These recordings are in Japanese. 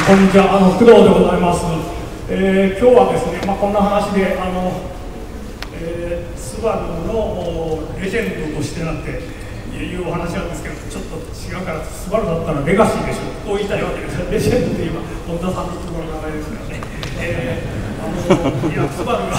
こんにちは、工藤でございます。今日はですね、こんな話でスバルのレジェンドとしてなんていうお話なんですけど、ちょっと違うから、スバルだったらレガシーでしょと言いたいわけです。レジェンドといえば本田さんのところの名前ですからね。いや、スバルが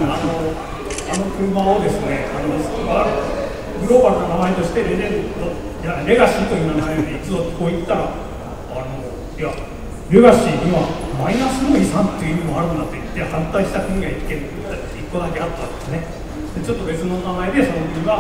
車をですね、グローバルな名前としてレジェンドいやレガシーという名前で一度こう言ったら、いやレガシーにはマイナスの遺産という意味もあるんだと言って反対した国が1個だけあったんですね。でちょっと別の名前でその国が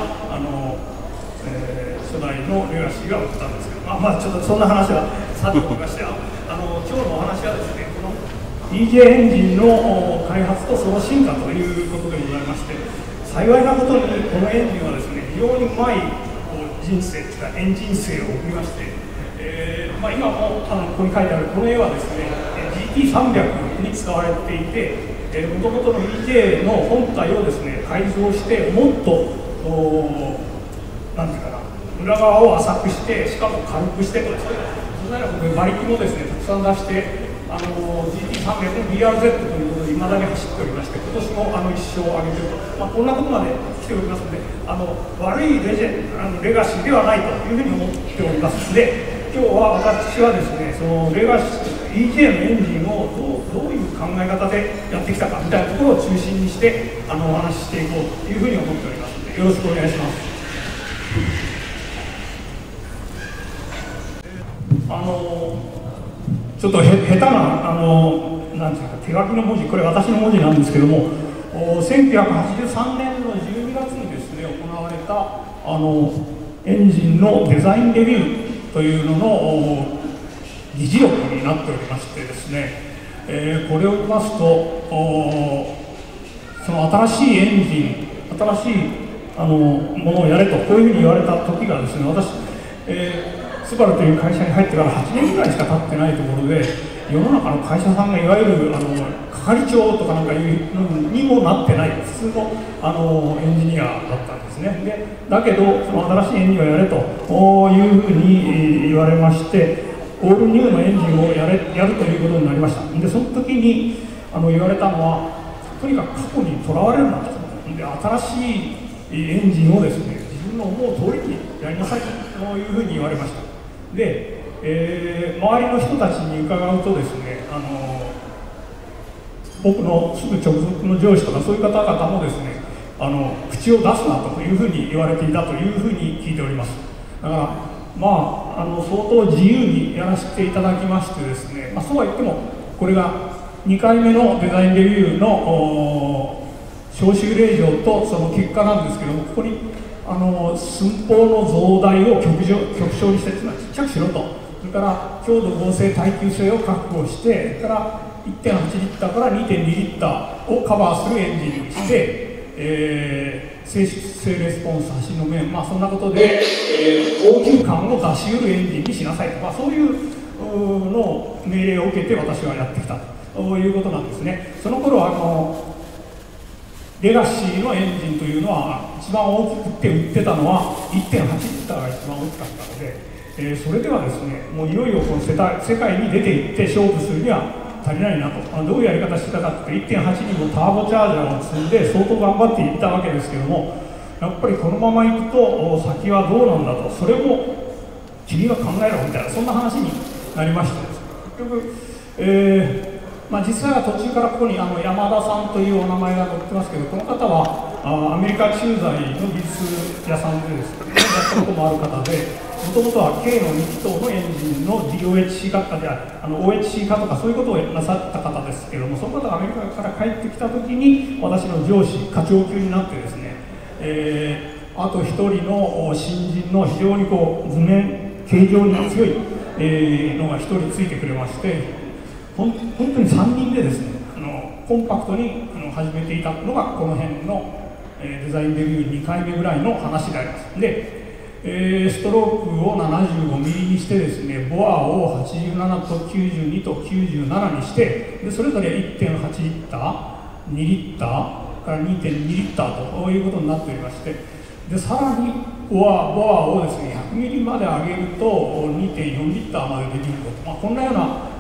初代のレガシーが売ったんですけど、ちょっとそんな話はさておきまして、今日のお話はですね、この EJ エンジンの開発とその進化ということでございまして、幸いなことにこのエンジンはですね、非常にうまい人生というかエンジン性を送りまして、今もここに書いてあるこの絵はですね GT300 に使われていて、もともとの EJ の本体をですね改造してもっとなんていうかな、裏側を浅くしてしかも軽くしてとか、そういう馬力もですねたくさん出して、GT300 の BRZ ということでいまだに走っておりまして、今年も一生を挙げていると、こんなところまで来ておりますので、悪いレガシーではないというふうに思っておりますので、今日は私はですね、そのレガシー EJ のエンジンをどういう考え方でやってきたかみたいなところを中心にしてお話ししていこうというふうに思っておりますので、よろしくお願いします。ちょっと下手ななんていうか手書きの文字、これ私の文字なんですけども、1983年の12月にですね行われたエンジンのデザインレビューというのの議事録になっておりましてですね、これを見ますと、その新しいエンジン、新しいものをやれとこういうふうに言われた時がですね、私、スバルという会社に入ってから8年ぐらいしか経ってないところで、世の中の会社さんがいわゆる係長とかなんかいうのにもなってない普通のエンジニアだったんですね。でだけどその新しいエンジンをやれというふうに言われまして、オールニューのエンジンをやるということになりました。でその時に言われたのは、とにかく過去にとらわれるなと。で新しいエンジンをですね自分の思う通りにやりなさいというふうに言われました。で周りの人たちに伺うとですね、僕のすぐ直属の上司とかそういう方々もですね口を出すなというふうに言われていたというふうに聞いております。だから相当自由にやらせていただきましてですね、そうは言ってもこれが2回目のデザインレビューの招集令状とその結果なんですけども、ここに寸法の増大を極小にして、つまりちっちゃくしろと。それから強度合成耐久性を確保して、それから 1.8 リッターから 2.2 リッターをカバーするエンジンにして、静レスポンス、走りの面、そんなことで、高級感を出し得るエンジンにしなさいと、そういうのを命令を受けて私はやってきたということなんですね。その頃レガシーのエンジンというのは一番大きくて売ってたのは 1.8 リッターが一番大きかったので、それではですね、もういよいよこの世界に出ていって勝負するには足りないなと。どういうやり方してたかって 1.8 にもターボチャージャーを積んで相当頑張っていったわけですけども、やっぱりこのままいくと先はどうなんだと、それも君が考えろみたいな、そんな話になりましてですね、結局、実際は途中からここに山田さんというお名前が載ってますけど、この方はアメリカ駐在の技術屋さんでですね、やったこともある方で、もともとは K の2気筒のエンジンの DOHC 学科であるOHC 科とかそういうことをなさった方ですけども、その方がアメリカから帰ってきた時に私の上司課長級になってですね、あと一人の新人の非常に図面形状に強いのが一人ついてくれまして、本当に3人でですねコンパクトに始めていたのがこの辺のデザインレビュー2回目ぐらいの話であります。でストロークを75ミリにしてですね、ボアを87と92と97にして、でそれぞれ 1.8 リッター、2リッターから 2.2 リッターということになっておりまして、でさらにボアをですね100ミリまで上げると 2.4 リッターまでできると、こんなような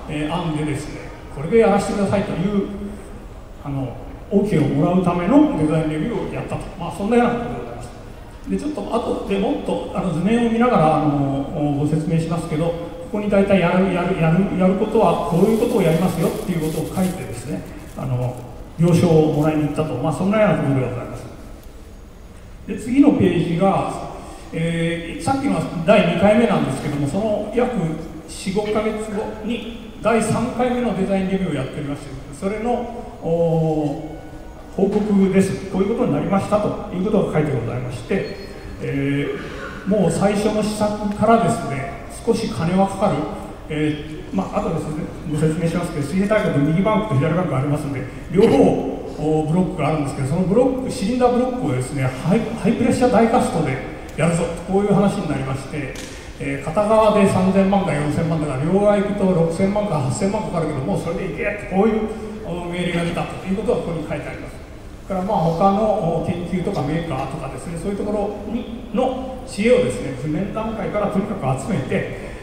案でですね、これでやらせてくださいというOK をもらうためのデザインレビューをやったと、そんなようなことでございます。でちょっと後でもっと図面を見ながらご説明しますけど、ここに大体やることはこういうことをやりますよっていうことを書いてですね、了承をもらいに行ったと、そんなようなことでございます。で次のページが、さっきの第2回目なんですけども、その約 4,5 ヶ月後に第3回目のデザインレビューをやっておりまして、それの報告です。こういうことになりましたということが書いてございまして、もう最初の試作からですね、少し金はかかる、後でご説明しますけど、水平対角の右バンクと左バンクがありますので、両方ブロックがあるんですけど、そのブロック、シリンダーブロックをですね、ハイプレッシャーダイカストでやるぞ、こういう話になりまして、片側で3000万か4000万だから、両側行くと6000万か8000万かかるけど、もうそれでいけって、こういう命令が出たということがここに書いてあります。それから他の研究とかメーカーとかですね、そういうところの知恵をですね、図面段階からとにかく集めて、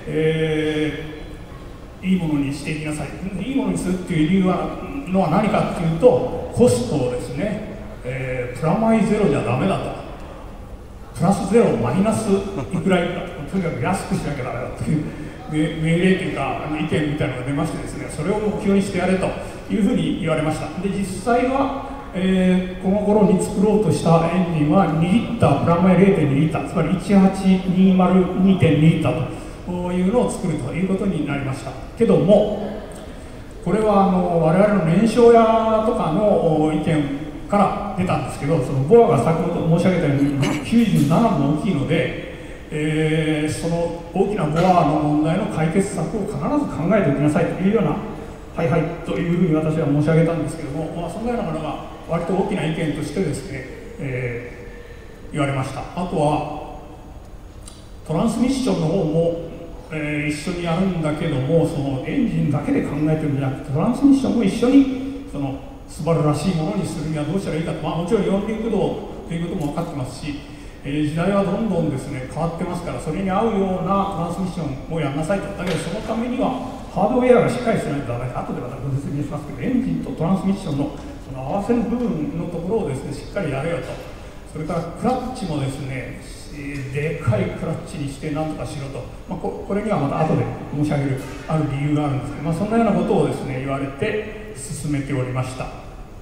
いいものにしていきなさい。いいものにするっていう理由は何かっていうと、コストをですね、プラマイゼロじゃダメだと、プラスゼロマイナスいくらいかとにかく安くしなきゃダメだという命令というか意見みたいなのが出ましてですね、それを目標にしてやれというふうに言われました。で実際は、この頃に作ろうとしたエンジンは2リッタープラマイ 0.2 リッター、つまり 18202.2 リッターというのを作るということになりましたけども、これは我々の燃焼屋とかの意見から出たんですけど、そのボアが先ほど申し上げたように97も大きいので、その大きなボアの問題の解決策を必ず考えておきなさいというような、はいはいというふうに私は申し上げたんですけども、そんなようなものが割と大きな意見としてですね、言われました。あとはトランスミッションの方も、一緒にやるんだけども、そのエンジンだけで考えてるんじゃなくて、トランスミッションも一緒にそのスバルらしいものにするにはどうしたらいいかと、もちろん四輪駆動ということも分かってますし、時代はどんどんですね変わってますから、それに合うようなトランスミッションをやんなさいと。だけどそのためにはハードウェアがしっかりしないとダメ。後でまたご説明しますけど、エンジンとトランスミッションのその合わせる部分のところをですねしっかりやれよと。それからクラッチもですね、でかいクラッチにして何とかしろと、これにはまた後で申し上げるある理由があるんですけど、そんなようなことをですね言われて進めておりました。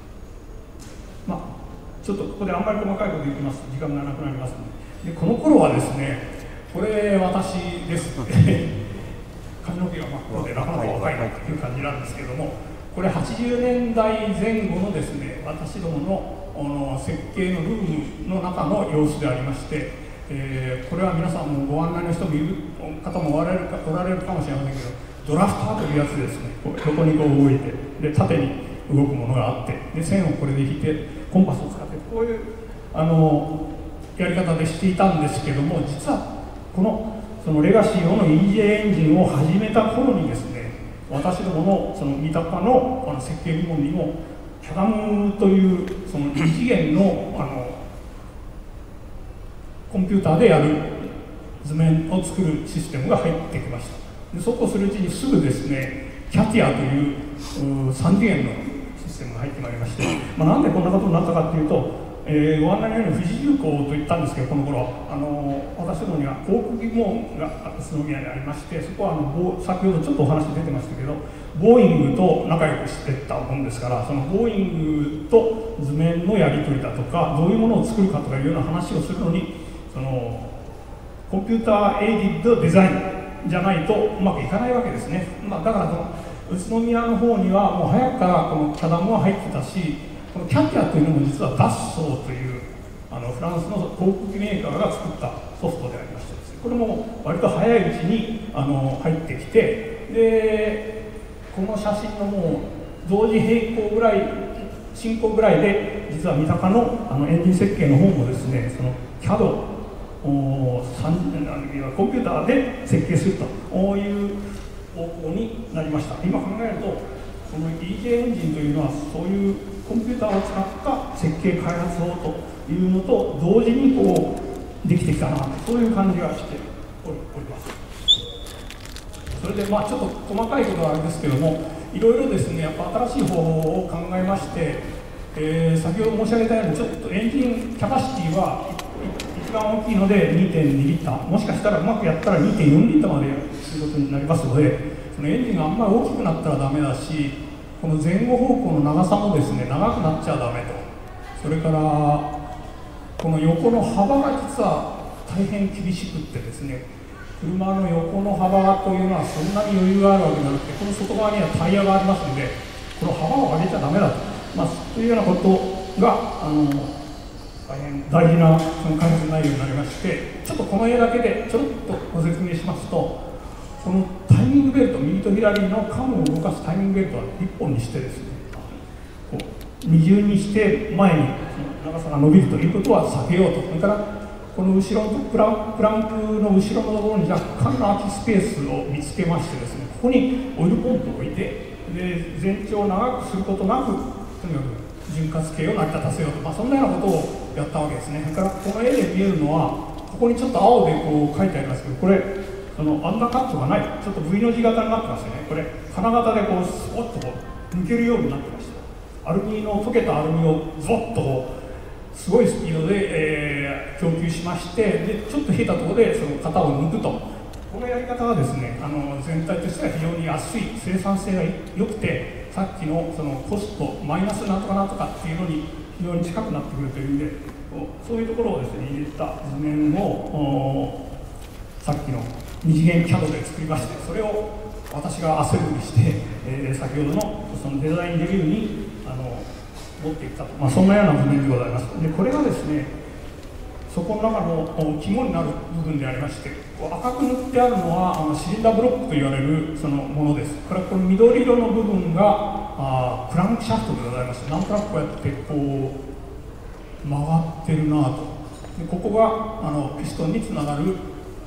ちょっとここであんまり細かいこと言ってますと時間がなくなりますので、この頃はですね、これ私です髪の毛が真っ黒でなかなか若いなという感じなんですけれども、これ80年代前後のですね私どもの設計のルームの中の様子でありまして、これは皆さんもご案内の人もいる方もおられるかもしれませんけど、ドラフターというやつですね。横に動いて、で縦に動くものがあって、で線をこれで引いてコンパスを使ってこういうやり方でしていたんですけども、実はそのレガシーの EJ エンジンを始めた頃にですね、私どものその三鷹の設計部門にもキャダムというその2次元のコンピューターでやる図面を作るシステムが入ってきました。でそうこうするうちにすぐですね、キャティアという3次元のシステムが入ってまいりまして、なんでこんなことになったかというと、ご案内のように富士重工と言ったんですけど、この頃私どもには航空機門が宇都宮にありまして、そこは先ほどちょっとお話出てましたけど、ボーイングと仲良くしてったもんですから、そのボーイングと図面のやり取りだとか、どういうものを作るかとかいうような話をするのに、そのコンピューターエイディッドデザインじゃないとうまくいかないわけですね。だから宇都宮の方にはもう早くからこのキャダムは入ってたし、このキャティアというのも実はダッソーというフランスの航空機メーカーが作ったソフトでありましてですね、これも割と早いうちに入ってきて、でこの写真のもう同時並行ぐらい進行ぐらいで、実は三鷹のエンジン設計の方もですね、その CAD コンピューターで設計するという方向になりました。今考えるとこの EJ エンジンというのはそういうコンピューターを使った設計開発法というのと同時にできてきたなと、そういう感じがしております。そそれでまあちょっと細かいことはあれですけども、いろいろですね、やっぱ新しい方法を考えまして、先ほど申し上げたように、ちょっとエンジンキャパシティは一番大きいので2.2リッター、もしかしたらうまくやったら2.4リッターまですることになりますので、そのエンジンがあんまり大きくなったらダメだし、この前後方向の長さもですね、長くなっちゃダメと。それからこの横の幅が実は大変厳しくってですね、車の横の幅というのはそんなに余裕があるわけじゃなくて、この外側にはタイヤがありますので、この幅を上げちゃダメだと、そういうようなことが大変大事なその開発内容になりまして、ちょっとこの絵だけでちょっとご説明しますと、このタイミングベルト、右と左のカムを動かすタイミングベルトは1本にしてですね、こう二重にして前にその長さが伸びるということは避けようと。それからこの後ろのプランクの後ろのところに若干の空きスペースを見つけましてですね、ここにオイルポンプを置いて、で全長を長くすることなく、とにかく潤滑系を成り立たせようと、そんなようなことをやったわけですね。それからこの絵で見えるのは、ここにちょっと青でこう書いてありますけど、これアンダーカットがない、ちょっと V の字型になってますよね。これ金型でこうスポッとこう抜けるようになってました。アルミの溶けたアルミをズボッとこうすごいスピードで、供給しまして、でちょっと冷えたところでその型を抜くと。このやり方はですね、全体としては非常に安い、生産性が良くて、さっきのそのコストマイナスなんとかなんとかっていうのに非常に近くなってくるという意味で、そういうところをですね入れた図面をさっきの二次元 CAD で作りまして、それを私がアセンブリして、先ほどのそのデザインレビューに持っていったと、そんなような図面でございます。でこれがですね、そこの中の肝になる部分でありまして、赤く塗ってあるのはシリンダーブロックと言われるそのものです。これはこの緑色の部分がクランクシャフトでございまして、なんとなくこうやってこう曲がってるなと。でここがピストンにつながる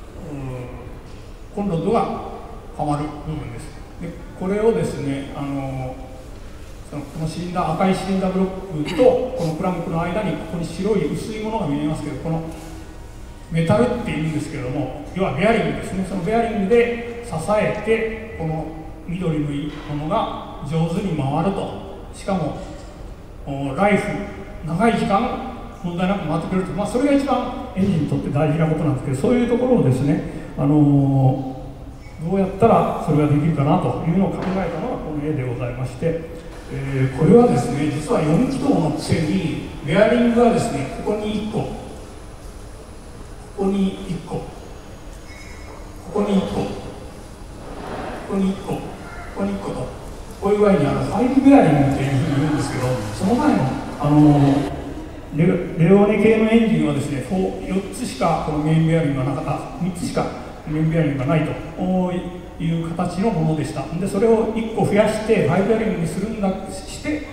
コンロッドがはまる部分です。でこれをですね、このシリンダー、赤いシリンダーブロックとこのクランクの間にここに白い薄いものが見えますけど、このメタルっていうんですけれども、要はベアリングですね。そのベアリングで支えてこの緑のいいものが上手に回ると。しかもライフ長い時間問題なく回ってくれると、それが一番エンジンにとって大事なことなんですけど、そういうところをですね、どうやったらそれができるかなというのを考えたのがこの絵でございまして、これはですね、実は4気筒のくせにベアリングがですね、ここに1個、ここに1個、ここに1個、ここに1個、ここに1個と、こういう具合にファイルベアリングというふうに言うんですけど、その前のレオネ系のエンジンはですね、4つしかこのメインベアリングがなかった、3つしかメインベアリングがないという形のものでした。でそれを1個増やしてファイベアリングにするんだして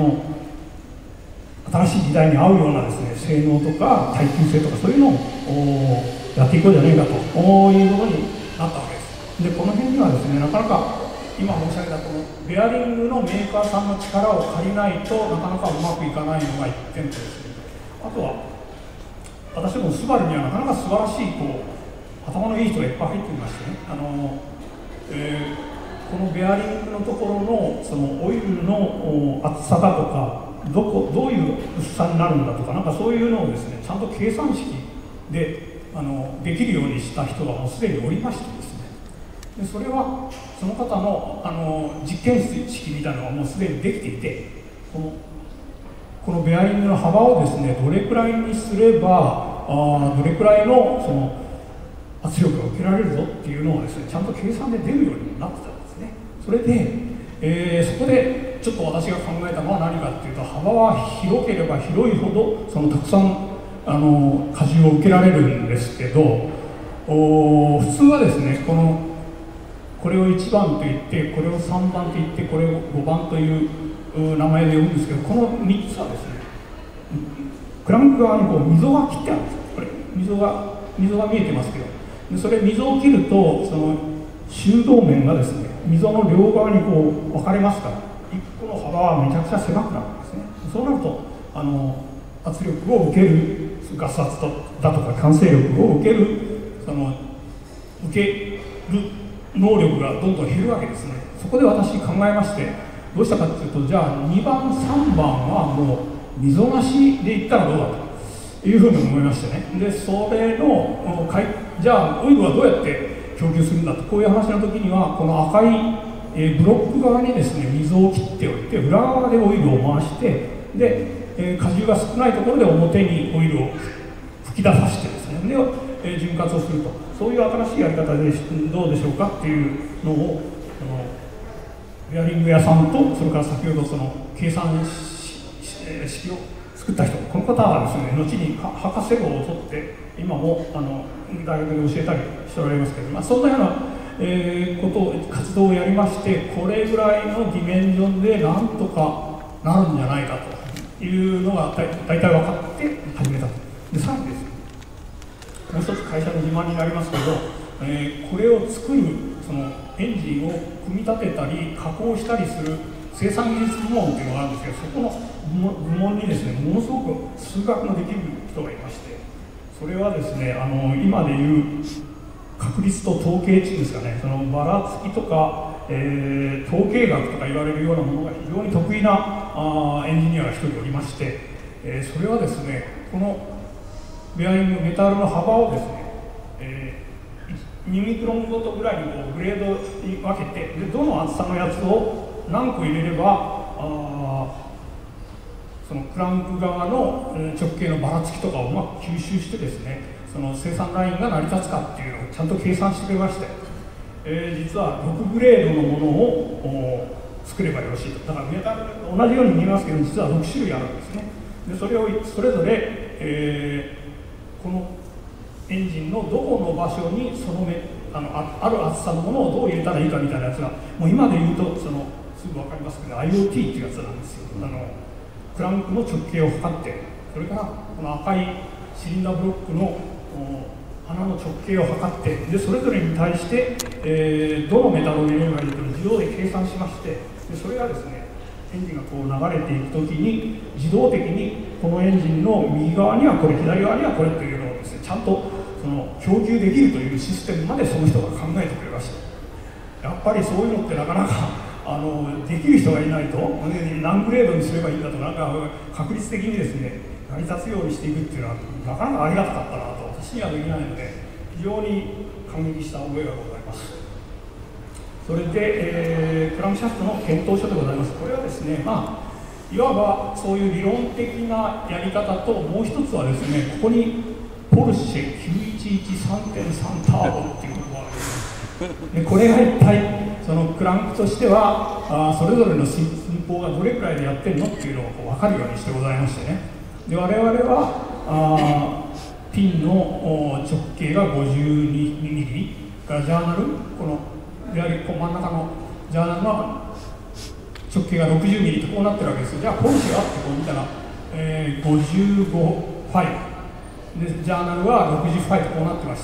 新しい時代に合うようなですね性能とか耐久性とかそういうのをやっていこうじゃないかということになったわけです。でこの辺にはですね、なかなか今申し上げたこのベアリングのメーカーさんの力を借りないとなかなかうまくいかないのが1点とですね、あとは私もスバルにはなかなか素晴らしい頭のいい人がいっぱい入っていましてね、このベアリングのところのそのオイルの厚さだとかどういう薄さになるんだとか、なんかそういうのをですねちゃんと計算式でできるようにした人がもうすでにおりましてですね、でそれはその方の実験式みたいなのがもうすでにできていて、このベアリングの幅をですねどれくらいにすればどれくらいのその圧力が受けられるぞっていうのをですねちゃんと計算で出るようになってたんですね。それで、そこでちょっと私が考えたのは何かっていうと、幅は広ければ広いほどたくさん荷重を受けられるんですけど、普通はですねこれを1番と言ってこれを3番と言ってこれを5番という名前で呼ぶんですけど、この3つはですねクランク側に溝が切ってあるんですよ。これ溝が見えてますけど、でそれ溝を切るとその修道面がですね溝の両側に分かれますから、1個の幅はめちゃくちゃ狭くなるんですね。そうなると圧力を受けるガス圧だとか慣性力を受ける能力がどんどん減るわけですね。そこで私考えまして、どうしたかというと、じゃあ2番3番はもう溝なしでいったらどうだというふうに思いましてね。でそれのじゃあオイルはどうやって供給するんだと、こういう話の時にはこの赤いブロック側にですね溝を切っておいて、裏側でオイルを回して、で荷重が少ないところで表にオイルを吹き出させてですね、で潤滑をすると、そういう新しいやり方でどうでしょうかっていうのをベアリング屋さんと、それから先ほどその計算式を作った人、この方はですね後に博士号を取って今も大学で教えたりしておられますけど、そんなような活動をやりまして、これぐらいのディメンションでなんとかなるんじゃないかというのが大体分かって始めたと。でさらにですね、もう一つ会社の自慢になりますけど、これを作るそのエンジンを組み立てたり加工したりする生産技術部門というのがあるんですけど、そこの部門にですねものすごく数学のできる人がいまして、それはですね今でいう確率と統計値ですかね、そのばらつきとか、統計学とか言われるようなものが非常に得意なエンジニアが一人おりまして、それはですねこのベアリングメタルの幅をですね、2ミクロンごとぐらいにこうグレードに分けて、でどの厚さのやつを何個入れればそのクランク側の直径のばらつきとかをうまく吸収してですね、その生産ラインが成り立つかっていうのをちゃんと計算してくれまして、実は6グレードのものを作ればよろしいと。だからメタル同じように見えますけど、実は6種類あるんですね。でそれをそれぞれ、このエンジンのどこの場所にそのある厚さのものをどう入れたらいいかみたいなやつが、もう今で言うとすぐ分かりますけど IoT っていうやつなんですよ。クランクの直径を測って、それからこの赤いシリンダーブロックの穴の直径を測って、でそれぞれに対して、どのメタルを入れればいいかを自動で計算しまして、でそれがですねエンジンがこう流れていくときに自動的にこのエンジンの右側にはこれ左側にはこれというのをですねちゃんとその供給できるというシステムまでその人が考えてくれました。やっぱりそういうのってなかなかできる人がいないと、何グレードにすればいいんだとか、確率的にですね成り立つようにしていくっていうのはなかなかありがたかったなと私にはできないので、非常に感激した覚えがございます。それで、クランクシャフトの検討書でございます。これはですね、いわばそういう理論的なやり方と、もう一つはですね、ここにポルシェ 911-3.3 ターボっていうことがあります。でこれが一体そのクランクとしてはそれぞれの寸法がどれくらいでやってるのっていうのを分かるようにしてございましてね。で我々はピンの直径が52ミリがジャーナル、この真ん中のジャーナルの直径が60ミリとこうなってるわけですよ。じゃあポルシェはってこう見たら、55ファイでジャーナルは60ファイとこうなってまして、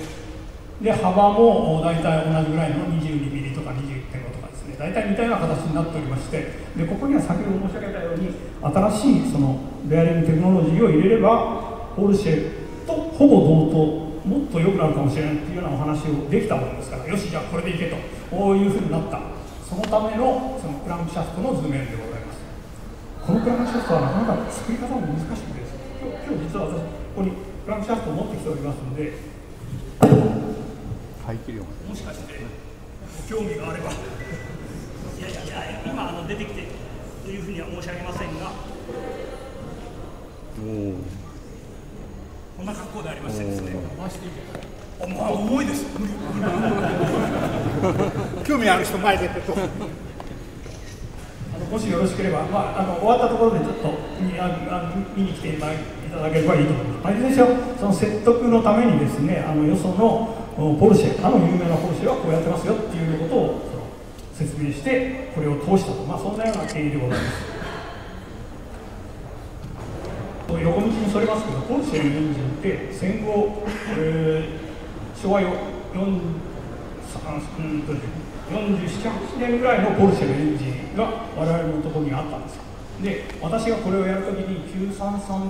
で幅も大体同じぐらいの22ミリとか21.5とかですね、大体似たような形になっておりまして、でここには先ほど申し上げたように新しいそのベアリングテクノロジーを入れればポルシェとほぼ同等、もっと良くなるかもしれないっていうようなお話をできたものですから、よしじゃあこれでいけとこういうふうになった、そのためのそのクランクシャフトの図面でございます。このクランクシャフトはなかなか作り方も難しくてですね、今日実は私ここにクランクシャフトを持ってきておりますので、もしかしてご興味があれば、いや今出てきてというふうには申し上げませんが、こんな格好でありましてですね、重いです。 興味ある人前でと。 もしよろしければ、終わったところでちょっと見に来ていただければいいと思います。いずれにせよその説得のためにですね、よそのポルシェ、有名なポルシェはこうやってますよっていうことを説明してこれを通したと、そんなような経緯でございます。横道にそれますけど、ポルシェのエンジンって戦後、昭和47、8年ぐらいのポルシェのエンジンが我々のところにあったんですよ。で、私がこれをやるときに911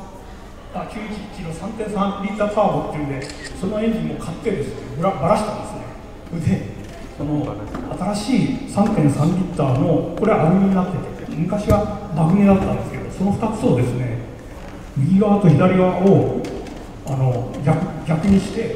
の 3.3 リッターターボっていうんで、そのエンジンを買ってですね、ばらしたんですね。 でその新しい3.3リッターのこれはアルミになってて、昔はマグネだったんですけど、その2つをですね右側と左側を逆にして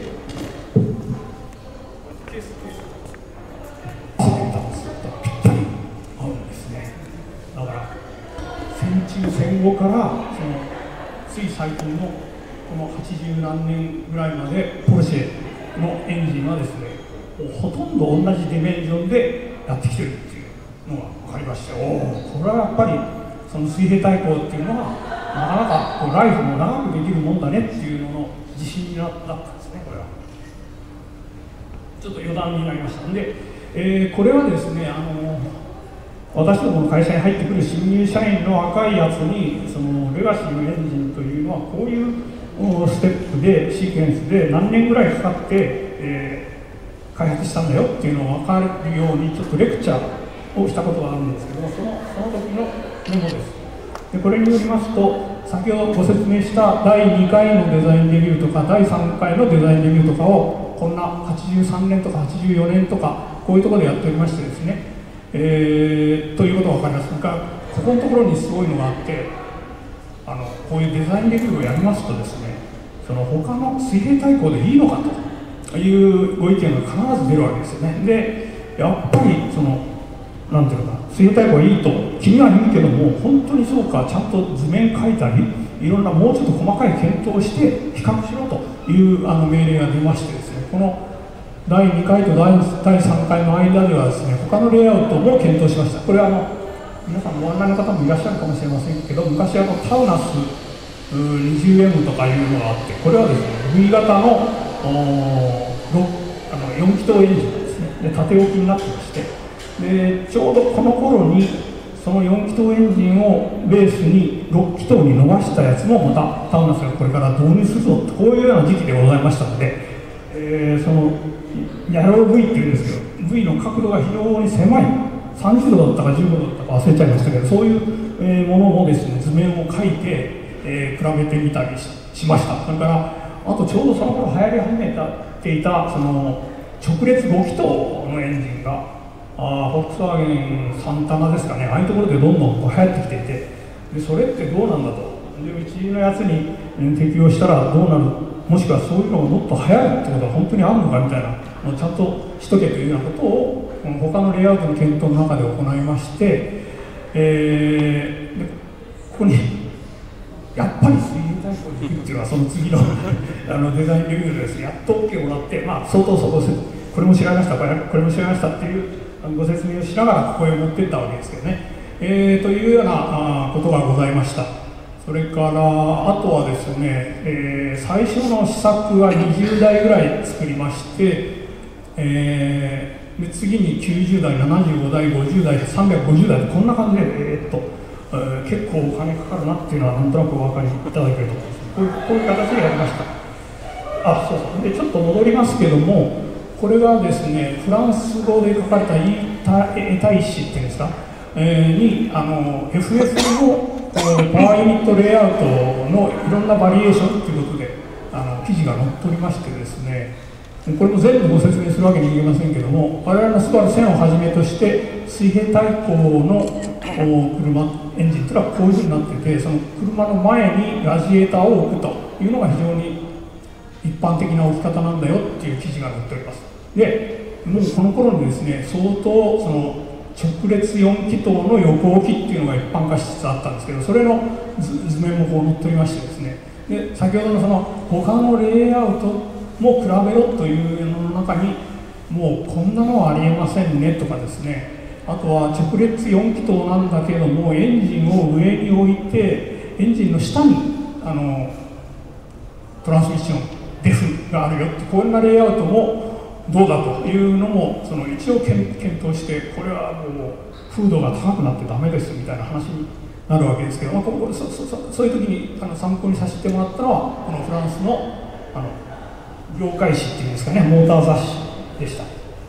ぴったり合うんですね。だから戦中戦後からつい最近のこの80何年ぐらいまでポルシェのエンジンはですねほとんど同じディメンションでやってきてるっていうのが分かりまして、これはやっぱりその水平対向っていうのはなかなかこうライフも長くできるもんだねっていうのの自信になったんですね。これはちょっと余談になりましたので、これはですね私どもの会社に入ってくる新入社員の若いやつにそのレガシーのエンジンというのはこういうステップでシーケンスで何年ぐらいかかって、開発したんだよっていうのを分かるようにちょっとレクチャーをしたことがあるんですけども、その時のメモです。でこれによりますと、先ほどご説明した第2回のデザインレビューとか第3回のデザインレビューとかをこんな83年とか84年とかこういうところでやっておりましてですね、ということが分かりますが、ここのところにすごいのがあって、こういうデザインレビューをやりますとですね、その他の水平対向でいいのかというご意見が必ず出るわけですよね。でやっぱりなんていうのかな、水平対向はいいと君は言うけども、本当にそうか、ちゃんと図面描いたりいろんなもうちょっと細かい検討をして比較しろという命令が出ましてですね、この第2回と第3回の間ではですね、他のレイアウトも検討しました。これは皆さんご案内の方もいらっしゃるかもしれませんけど、昔タウナス 20M とかいうのがあって、これはですね V 型の4気筒エンジンですね。で縦置きになってまして、でちょうどこの頃にその4気筒エンジンをベースに6気筒に伸ばしたやつもまたタウナスがこれから導入するぞと、こういうような時期でございましたので、そのヤロー V っていうんですけど、 V の角度が非常に狭い30度だったか15度だったか忘れちゃいましたけど、そういうものもですね図面を描いて、比べてみたりしました。それからあとちょうどその頃流行り始めていたその直列5気筒のエンジンがフォルクスワーゲンサンタナですかね、ああいうところでどんどん流行ってきていて、でそれってどうなんだと、でうちのやつに適用したらどうなる、もしくはそういうのがもっと流行るってことは本当にあるのかみたいなのをちゃんとしとけというようなことを他のレイアウトの検討の中で行いまして、でここにやっぱり水平対向できるっていうのはその次のデザインレビューでですね、やっと OK もらって、相当そここれも違いました、これも違いましたっていうご説明をしながらここへ持っていったわけですけどね、というようなことがございました。それからあとはですね、最初の試作は20台ぐらい作りまして、で次に90台、75台、50台、350台とこんな感じで、結構お金かかるなっていうのはなんとなくお分かりいただけると思います。こういう形でやりました。そうそう、でちょっと戻りますけども、これがですねフランス語で書かれたエタイシっていうんですか、にFF のパワーユニットレイアウトのいろんなバリエーションということで記事が載っておりましてですね、これも全部ご説明するわけにいきませんけども、我々のスバル1000をはじめとして水平対向の車エンジンというのはこういうふうになっていて、その車の前にラジエーターを置くというのが非常に一般的な置き方なんだよっていう記事が載っております。でもうこの頃にですね相当その直列4気筒の横置きっていうのが一般化しつつあったんですけど、それの図面もこう載っておりましてですね、で先ほどのその他のレイアウトも比べろというのの中にもうこんなのはありえませんねとかですね、あとは直列4気筒なんだけどもエンジンを上に置いてエンジンの下にトランスミッションデフがあるよって、こんなレイアウトもどうだというのも一応検討して、これはもう風度が高くなってダメですみたいな話になるわけですけど、そういう時に参考にさせてもらったのはこのフランスの業界誌っていうんですかね、モーター雑誌でした。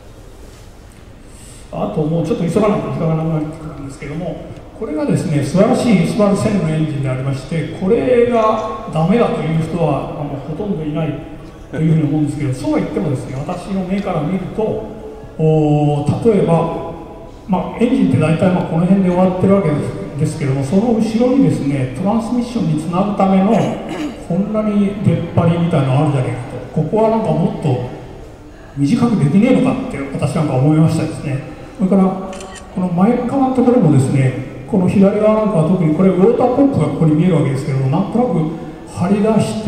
あともうちょっと急がないと時間がなくなってくるんですけども、これがですね素晴らしいスバル1000のエンジンでありまして、これがダメだという人はほとんどいないというふうに思うんですけど、そうは言ってもですね、私の目から見ると例えば、エンジンって大体この辺で終わってるわけですけども、その後ろにですねトランスミッションにつなぐためのこんなに出っ張りみたいなのあるじゃないかと、ここはなんかもっと短くできねえのかって私なんか思いましたですね。それからこの前側のところもですね、この左側なんかは特にこれウォーターポンプがここに見えるわけですけども、なんとなく張り出して、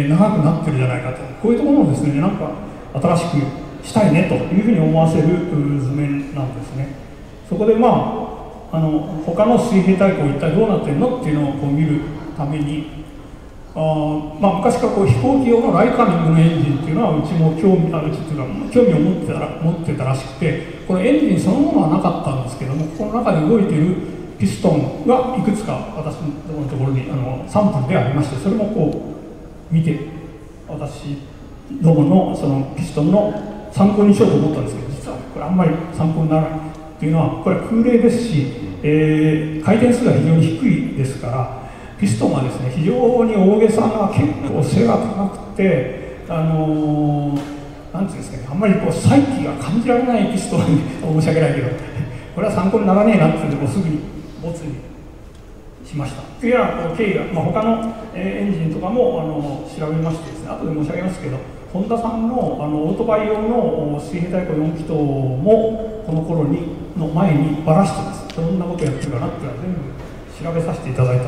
長くなってるじゃないかと、こういうところもですねなんか新しくしたいねというふうに思わせる図面なんですね。そこで他の水平対向一体どうなってるのっていうのを見るために、昔から飛行機用のライカーニングのエンジンっていうのはうちも興味を持ってたらしくて、このエンジンそのものはなかったんですけども、この中で動いているピストンがいくつか私のところにサンプルでありまして、それも見て私どものそのピストンの参考にしようと思ったんですけど、実はこれあんまり参考にならないというのは、これは空冷ですし、回転数が非常に低いですから、ピストンはですね非常に大げさな、結構背が高くてなんていうんですかね、あんまり再起が感じられないピストンに申し訳ないけどこれは参考にならねえなっていうのですぐにボツにしました。というような経緯が、他のエンジンとかも調べましてですね、後で申し上げますけど、ホンダさんのオートバイ用の水平対向4気筒もこの頃の前にばらしてです、どんなことやってるかなっていうのは全部調べさせていただいた。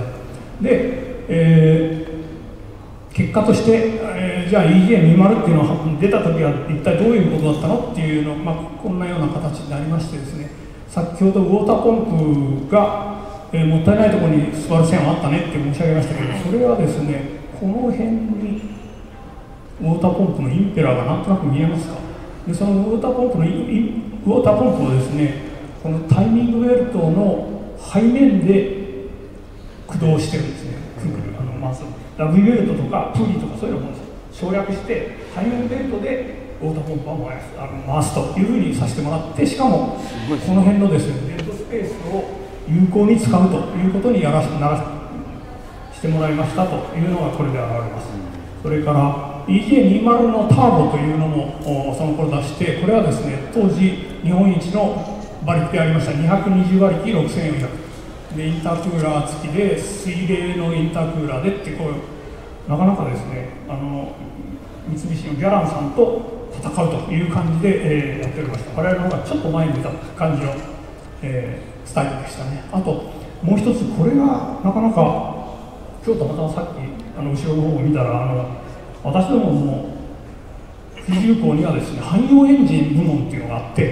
で、結果として、じゃあ EJ20 っていうのが出た時は一体どういうことだったのっていうの、こんなような形になりましてですね、先ほどウォーターポンプが、もったいないところに座る線はあったねって申し上げましたけど、それはですね、この辺にウォーターポンプのインペラーがなんとなく見えますか。でそのウォーターポンプをですね、このタイミングベルトの背面で駆動してるんですね。ラブベルトとかプリとかそういうのも省略してタイミングベルトでウォーターポンプは回すというふうにさせてもらって、しかもこの辺のですねデッドスペースを有効に使うということにしてもらいましたというのがこれで現れます。それから EJ20 のターボというのもその頃出して、これはですね当時日本一の馬力でありました220馬力6400で、インタークーラー付きで水冷のインタークーラーでってなかなかですね三菱のギャランさんと戦うという感じで、やっておりました。我々の方がちょっと前に出た感じの、スタイルでしたね。あともう一つ、これがなかなか今日たまたまさっき後ろの方を見たら私どもの富士重工にはですね汎用エンジン部門っていうのがあって、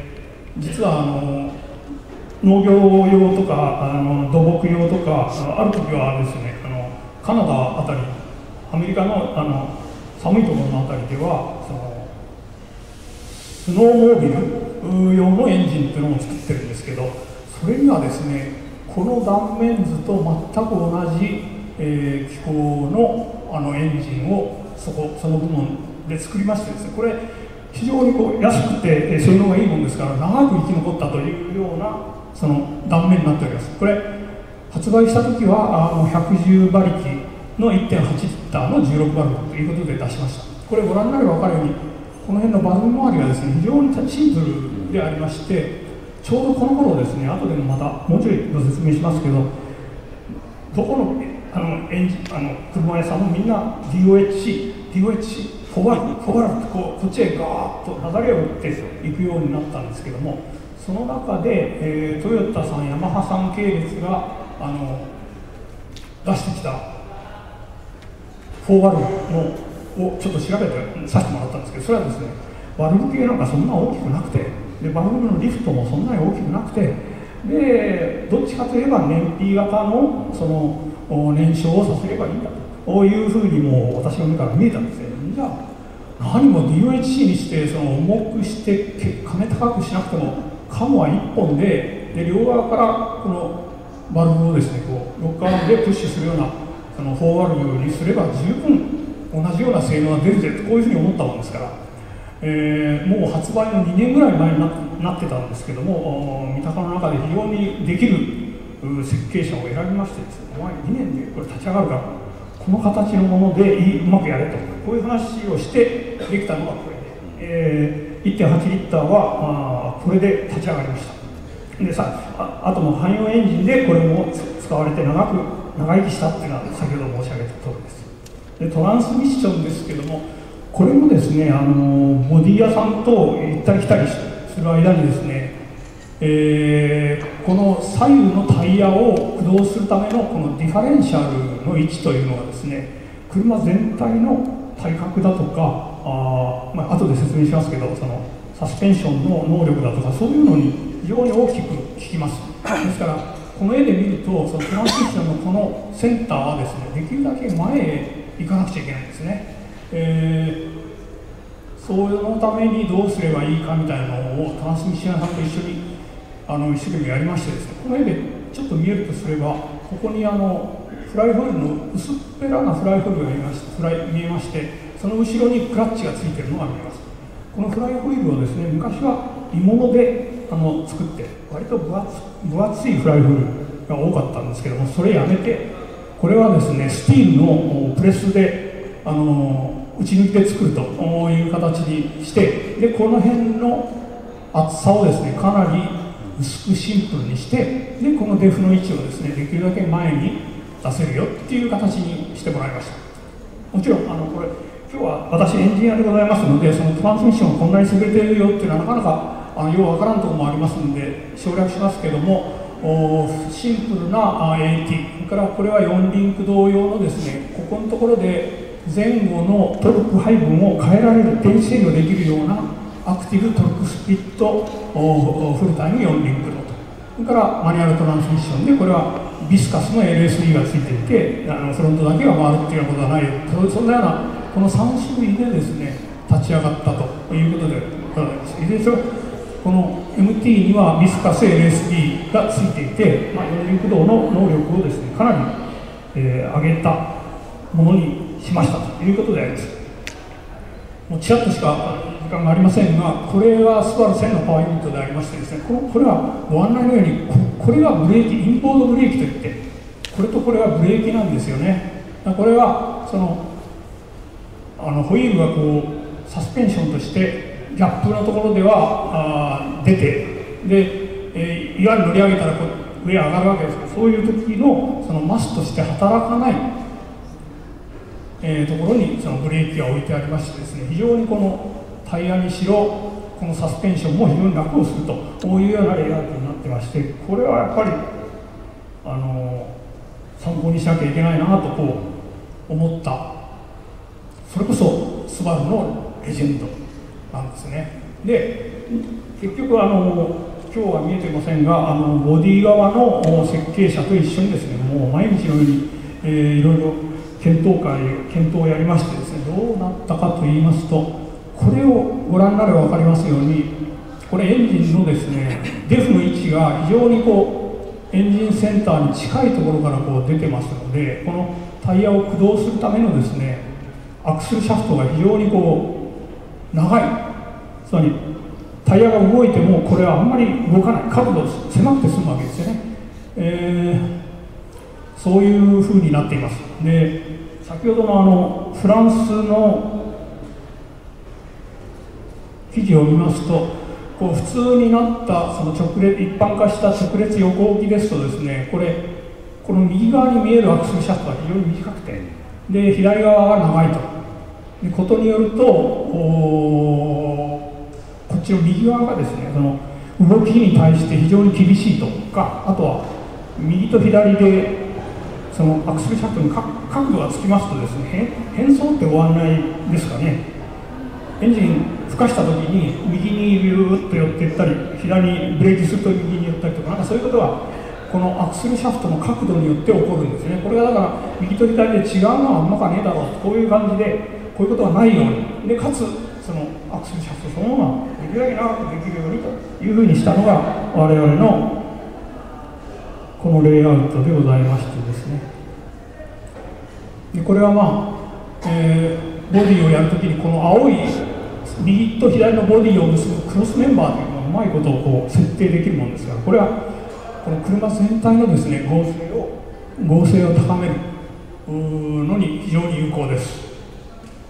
実は農業用とか土木用とかある時はですねカナダあたり、アメリカの寒いところのあたりではスノーモービル用のエンジンっていうのを作ってるんですけど、それにはですねこの断面図と全く同じ、機構のエンジンをその部門で作りましてですね、これ非常に安くて性能がいいものですから長く生き残ったというようなその断面になっております。これ発売した時は110馬力の 1.8 リッターの16バルブということで出しました。これご覧になれば分かるように、この辺のバルブ周りがですね非常にシンプルでありまして、ちょうどこの頃ですね、後でもまたもうちょいご説明しますけど、どこの車屋さんもみんな DOHC フォバルブこっちへガーッと流れを打っていくようになったんですけども、その中で、トヨタさんヤマハさん系列が出してきたフォーバルブをちょっと調べてさせてもらったんですけど、それはですねバルブ系なんかそんな大きくなくて、でバルブのリフトもそんなに大きくなくて、でどっちかといえば燃費型のその燃焼をさせればいいんだというふうにも私の目から見えたんですね。じゃあ何も DOHC にして重くして金高くしなくてもカムは1本で両側からこのバルブをですねロッカーでプッシュするようなフォーバルブにすれば十分同じような性能が出るぜとこういうふうに思ったもんですから、もう発売の2年ぐらい前になってたんですけども、三鷹の中で非常にできる設計者を選びましてですね、お前2年でこれ立ち上がるからこの形のものでうまくやれと、こういう話をしてできたのがこれで、 1.8 リッターはこれで立ち上がりました。であとも汎用エンジンでこれも使われて長生きしたっていうのは先ほど申し上げた通りです。でトランスミッションですけども、これもですねボディ屋さんと行ったり来たりする間にですね、この左右のタイヤを駆動するためのこのディファレンシャルの位置というのがですね、車全体の体格だとか後で説明しますけど、そのサスペンションの能力だとかそういうのに非常に大きく効きます。ですからこの絵で見るとそのトランスミッションのこのセンターはですね、できるだけ前へ行かなくちゃいけないんですね。そのためにどうすればいいかみたいなのをトランスミッションさんと一緒に一生懸命やりましてですね、この絵でちょっと見えるとすれば、ここにフライホイールの薄っぺらなフライホイールが見えまして、その後ろにクラッチがついているのが見えます。このフライホイールをですね、昔は鋳物で作って割と分厚いフライホイールが多かったんですけども、それやめてこれはですねスティールのプレスで打ち抜きで作るという形にして、でこの辺の厚さをですねかなり薄くシンプルにして、でこのデフの位置をですねできるだけ前に出せるよっていう形にしてもらいました。もちろんこれ今日は私エンジニアでございますので、そのトランスミッションがこんなに優れているよっていうのはなかなかようわからんところもありますので省略しますけども、シンプルな AT、 それからこれは4リンク同様のですね、ここのところで前後のトルク配分を変えられる、電子制御できるようなアクティブトルクスピットフルタイム4リンクロと、それからマニュアルトランスミッションでこれはビスカスの LSD がついていてフロントだけが回るっていうようなことはないよ、そんなようなこの3種類でですね立ち上がったということでございます。いずれにせよこの MT にはビスカス LSD がついていて、4輪駆動の能力をですねかなり、上げたものにしましたということであります。もうちらっとしか時間がありませんが、これはスバル1000のパワーユニットでありましてですね、これはご案内のようにこれがブレーキ、インボードブレーキといって、これとこれはブレーキなんですよね。これはそのホイールがこうサスペンションとしてギャップのところでは出て、で、いわゆる乗り上げたらこう上へ上がるわけですけど、そういう時のそのマスとして働かない、ところにそのブレーキが置いてありましてですね、非常にこのタイヤにしろこのサスペンションも非常に楽をするというようなレイアウトになってまして、これはやっぱり参考にしなきゃいけないなとこう思った、それこそスバルのレジェンドなんですね。で結局今日は見えていませんがボディ側の設計者と一緒にですね、もう毎日のように、いろいろ検討をやりましてですね、どうなったかと言いますと、これをご覧になれば分かりますように、これエンジンのですねデフの位置が非常にこうエンジンセンターに近いところからこう出てますので、このタイヤを駆動するためのですねアクセルシャフトが非常にこう長い、つまりタイヤが動いてもこれはあんまり動かない、角度狭くて済むわけですよね。そういうふうになっています。で先ほどのフランスの記事を見ますと、こう普通になったその一般化した直列横置きですとですね、この右側に見えるアクセルシャフトは非常に短くて、で左側が長いということによると、こっちの右側がですねその動きに対して非常に厳しいとか、あとは右と左でそのアクセルシャフトに角度がつきますとですね、変装ってご案内ですかね、エンジンふかした時に右にビューッと寄っていったり、左にブレーキすると右に寄ったりとか、なんかそういうことはこのアクセルシャフトの角度によって起こるんですね。これがだから右と左で違うのはあんまかねえだろう、こういう感じでこういうことがないように、でかつそのアクセルシャフトそのままできるだけ長くできるようにというふうにしたのが我々のこのレイアウトでございましてですね、でこれはボディをやるときにこの青い右と左のボディを結ぶクロスメンバーというのはうまいことをこう設定できるものですから、これはこの車全体のですね合成を高めるのに非常に有効です。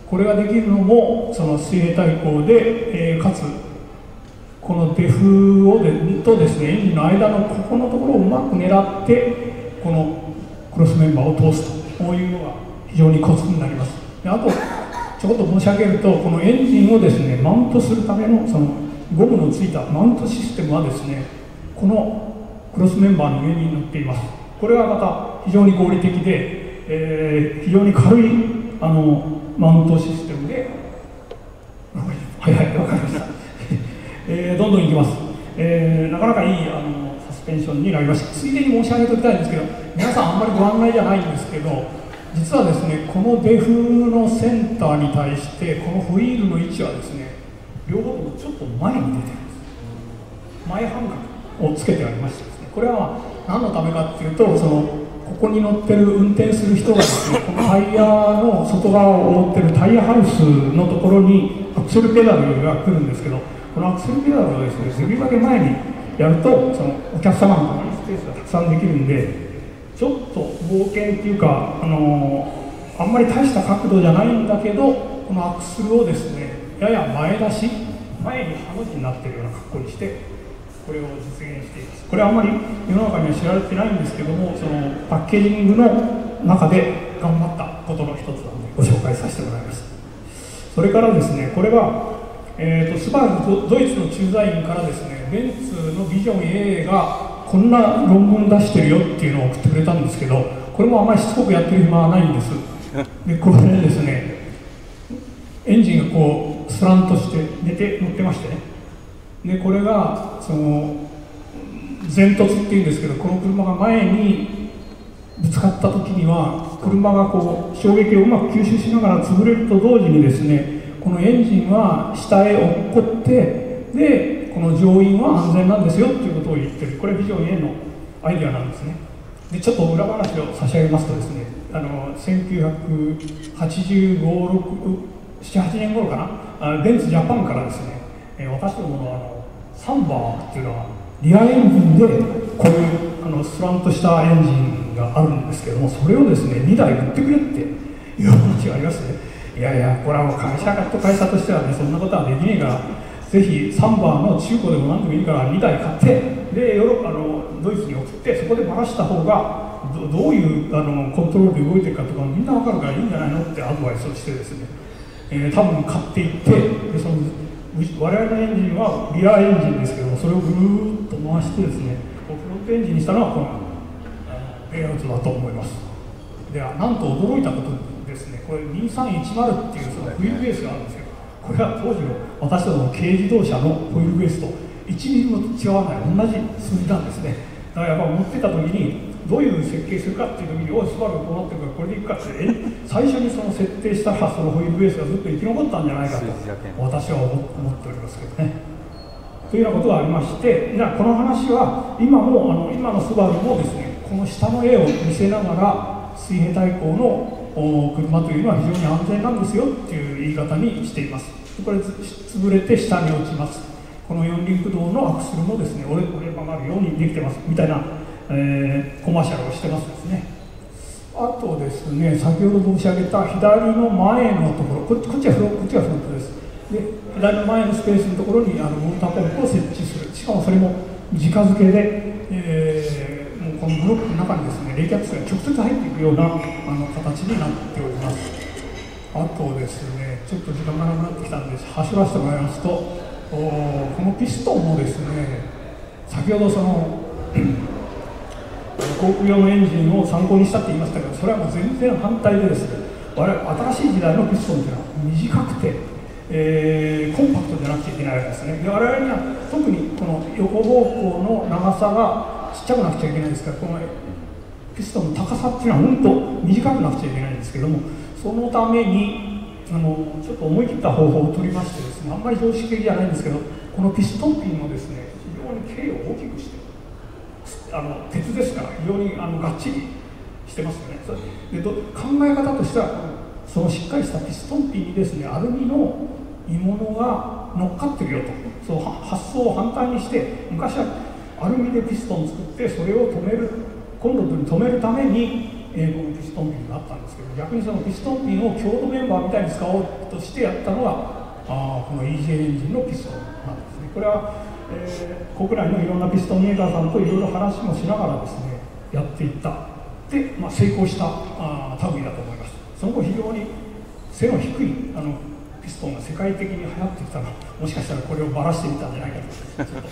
これができるのもその水平対向で、かつこのデフをとですね、エンジンの間のここのところをうまく狙ってこのクロスメンバーを通すというのが非常にコツになります。であとちょこっと申し上げると、このエンジンをですねマウントするためのそのゴムのついたマウントシステムはですね、このクロスメンバーの上に乗っています。これはまた非常に合理的で、非常に軽いマウントシステムで、はいはい、わかりましたどんどんいきます。なかなかいいサスペンションになりました。ついでに申し上げておきたいんですけど、皆さんあんまりご案内じゃないんですけど、実はですね、このデフのセンターに対してこのホイールの位置はですね、両方ともちょっと前に出てるんです。前半角をつけてありましてですね、これは何のためかっていうと、ここに乗ってる運転する人がですね、このタイヤの外側を覆ってるタイヤハウスのところにアクセルペダルが来るんですけど、このアクセルペダルをですね、できるだけ前にやると、お客様のためにスペースがたくさんできるんで、ちょっと冒険っていうか、あんまり大した角度じゃないんだけど、このアクスルをですね、やや前出し、前にハの字になっているような格好にして、これを実現しています。これはあまり世の中には知られてないんですけども、パッケージングの中で頑張ったことの一つなのでご紹介させてもらいます。それからですね、これは、スバルドイツの駐在員からですね、ベンツのビジョン A がこんな論文出してるよっていうのを送ってくれたんですけど、これもあまりしつこくやってる暇はないんです。でこれでですね、エンジンがこうスランとして乗ってましてね、でこれが前突っていうんですけど、この車が前にぶつかった時には車がこう衝撃をうまく吸収しながら潰れると同時にですね、このエンジンは下へ落っこって、でこの乗員は安全なんですよっていうことを言ってる。これビジョン A のアイデアなんですね。でちょっと裏話を差し上げますとですね、1985、6、7、8年頃かな、ベンツジャパンからですね、私どものサンバーっていうのはリアエンジンでこういうスランとしたエンジンがあるんですけども、それをですね2台売ってくれっていう話がありまして、いやいや、これはもう会社と会社としてはね、そんなことはできねえから、ぜひサンバーの中古でも何でもいいから2台買って、でドイツに送って、そこでばらした方がどういうコントロールで動いてるかとかみんな分かるからいいんじゃないのってアドバイスをしてですね、多分買っていって、で我々のエンジンはリアエンジンですけども、それをぐるーっと回してですね、フロントエンジンにしたのはこのレイアウトだと思います。でなんと驚いたことですね、これ2310っていうそのホイールベースがあるんですけど、これは当時の私どもの軽自動車のホイールベースと1ミリも違わない同じ数字なんですね。だからやっぱ持ってた時にどういう設計するかっていう時に、おいスバルがこうなってるからこれでいくかって、最初にその設定したらそのホイールベースがずっと生き残ったんじゃないかと私は思っておりますけどね。というようなことがありまして、じゃあこの話は今のスバルもですね、この下の絵を見せながら水平対向の車というのは非常に安全なんですよっていう言い方にしています。これ潰れて下に落ちます。この四輪駆動のアクセルもですね、折れ曲がるようにできてますみたいな、コマーシャルをしてますですね。あとですね、先ほど申し上げた左の前のところ、こっちはフロントです。で左の前のスペースのところにウォーターポンプを設置する。しかもそれも直付けで、もうこのブロックの中にですね、冷却水が直接入っていくような形になっております。あとですね、ちょっと時間がなくなってきたんで走らせてもらいますと、このピストンもですね、先ほど航空用のエンジンを参考にしたって言いましたけど、それはもう全然反対でですね、我々新しい時代のピストンというのは短くて、コンパクトじゃなくちゃいけないわけですね。で我々には特にこの横方向の長さがちっちゃくなくちゃいけないですから、このピストンの高さっていうのはうんと短くなくちゃいけないんですけども、そのためにちょっと思い切った方法を取りましてですね、あんまり常識的じゃないんですけど、このピストンピンをですね、非常に径を大きくして、鉄ですから非常にがっちりしてますよね。で考え方としては、そのしっかりしたピストンピンにですね、アルミの鋳物が乗っかってるよと、そう発想を反対にして、昔はアルミでピストンを作って、それを止める、コンロッドに止めるためにこのピストンピンがあったんですけど、逆にそのピストンピンを強度メンバーみたいに使おうとしてやったのがこの EJ エンジンのピストンなんですね。これは、国内のいろんなピストンメーカーさんといろいろ話もしながらですねやっていったで、成功した類だと思います。その後非常に背の低いピストンが世界的に流行ってきたのは、もしかしたらこれをばらしてみたんじゃないかとちょっと、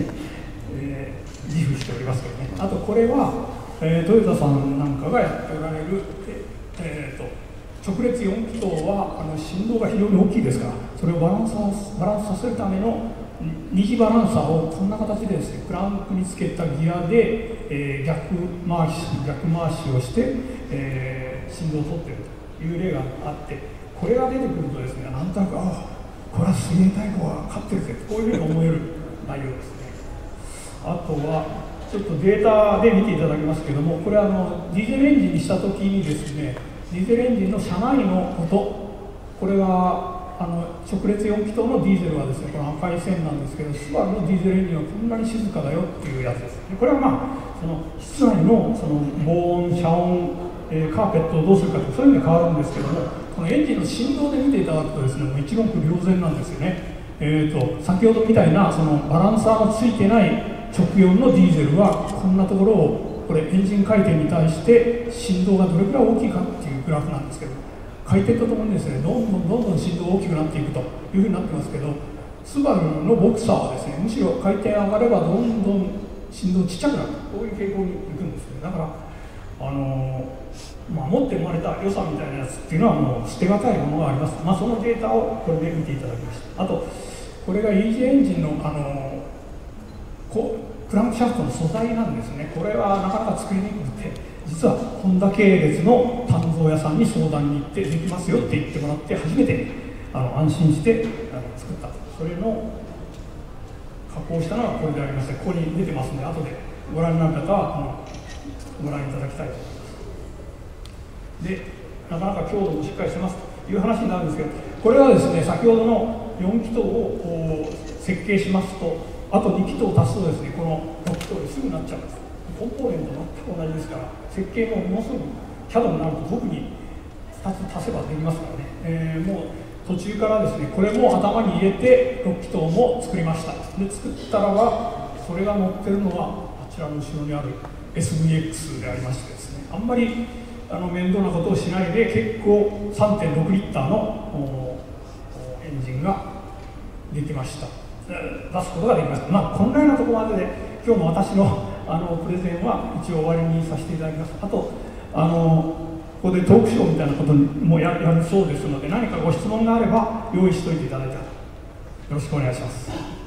自負しておりますけどね。あとこれは、トヨタさんなんかがやっておられる、直列4気筒は振動が非常に大きいですから、それをバランスさせるための二次バランサーをこんな形でですねクランクにつけたギアで、逆回しをして、振動を取っているという例があって、これが出てくるとですね、なんとなくこれは水泳太鼓が勝ってるぜ、こういうふうに思える内容ですね。あとはちょっとデータで見ていただきますけども、これはディーゼルエンジンにしたときにですね、ディーゼルエンジンの車内の音、これは直列4気筒のディーゼルはですね、この赤い線なんですけど、スバルのディーゼルエンジンはこんなに静かだよっていうやつです。これはその室内の防音、遮音、カーペットをどうするかとそういうのに変わるんですけども、このエンジンの振動で見ていただくとですね、もう一目瞭然なんですよね。先ほどみたいなそのバランサーがついてない直4のディーゼルはこんなところをこれエンジン回転に対して振動がどれくらい大きいかっていうグラフなんですけど、回転とともにですねどんどん振動が大きくなっていくというふうになってますけど、スバルのボクサーはですねむしろ回転上がればどんどん振動ちっちゃくなる、こういう傾向にいくんですね。だから持って生まれた良さみたいなやつっていうのはもう捨てがたいものがあります。そのデータをこれで見ていただきました。あとこれが EJ エンジンのクランクシャフトの素材なんですね。これはなかなか作りにくくて、実はホンダ系列の鍛造屋さんに相談に行ってできますよって言ってもらって初めて安心して作ったと。それの加工したのがこれでありまして、ここに出てますので後でご覧になる方はご覧いただきたいと思います。で、なかなか強度もしっかりしてますという話になるんですけど、これはですね先ほどの4気筒を設計しますと、あと2気筒足すとですねこの6気筒ですぐなっちゃうんです。コンポーネント全く同じですから、設計もものすごくキャドになると特に2つ足せばできますからね、もう途中からですねこれも頭に入れて6気筒も作りました。で作ったらばそれが乗ってるのはあちらの後ろにある SVX でありましてですね、あんまり面倒なことをしないで結構 3.6 リッターのエンジンができました。出すことができました。こんなようなところまでで今日の私のプレゼンは一応終わりにさせていただきます。あとここでトークショーみたいなこともやるそうですので、何かご質問があれば用意しておいていただいたらよろしくお願いします。